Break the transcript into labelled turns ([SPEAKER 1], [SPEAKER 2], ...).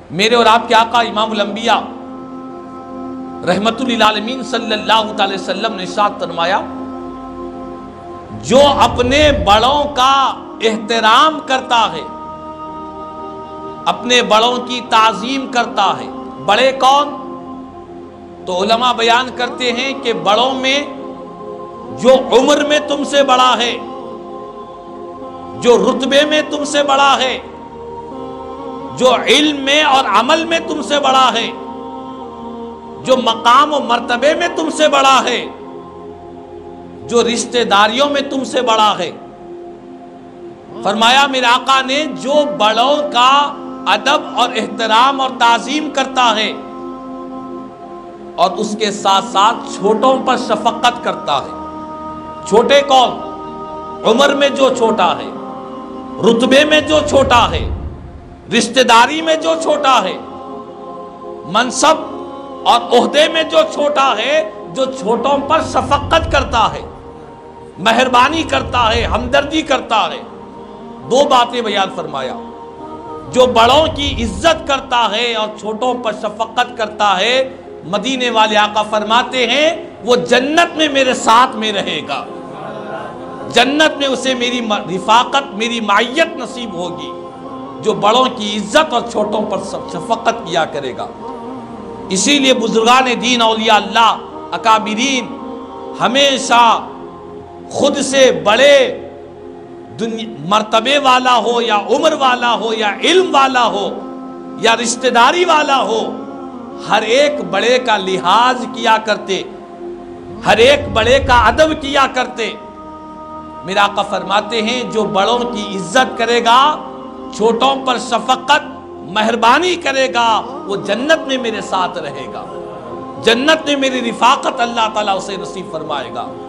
[SPEAKER 1] میرے اور آپ کے آقا امام الانبیاء رحمت للعالمین صلی اللہ تعالی وسلم نے ارشاد فرمایا، جو اپنے بڑوں کا احترام کرتا ہے، اپنے بڑوں کی تعظیم کرتا ہے۔ بڑے کون؟ تو علماء بیان کرتے ہیں کہ بڑوں میں جو عمر میں تم سے بڑا ہے، جو رتبے میں تم سے بڑا ہے، جو علم میں اور عمل میں تم سے بڑا ہے، جو مقام و مرتبے میں تم سے بڑا ہے، جو رشتہ داریوں میں تم سے بڑا ہے۔ فرمایا میرے آقا نے، جو بڑوں کا ادب اور احترام اور تعظیم کرتا ہے اور اس کے ساتھ ساتھ چھوٹوں پر شفقت کرتا ہے۔ چھوٹے کون؟ عمر میں جو چھوٹا ہے، رتبے میں جو چھوٹا ہے، رشتہ داری میں جو چھوٹا ہے، منصب اور عہدے میں جو چھوٹا ہے، جو چھوٹوں پر شفقت کرتا ہے، مہربانی کرتا ہے، ہمدردی کرتا ہے۔ دو باتیں بیان فرمایا، جو بڑوں کی عزت کرتا ہے اور چھوٹوں پر شفقت کرتا ہے، مدینے والے آقا فرماتے ہیں وہ جنت میں میرے ساتھ میں رہے گا، جنت میں اسے میری رفاقت، میری معیت نصیب ہوگی، جو بڑوں کی عزت اور چھوٹوں پر شفقت کیا کرے گا۔ اسی لیے بزرگان دین، اولیاء اللہ، اکابرین ہمیشہ خود سے بڑے مرتبے والا ہو یا عمر والا ہو یا علم والا ہو یا رشتہ داری والا ہو، ہر ایک بڑے کا لحاظ کیا کرتے، ہر ایک بڑے کا ادب کیا کرتے۔ میرا آقا فرماتے ہیں جو بڑوں کی عزت کرے گا، چھوٹوں پر شفقت مہربانی کرے گا، وہ جنت میں میرے ساتھ رہے گا، جنت میں میری رفاقت اللہ تعالیٰ اسے نصیب فرمائے گا۔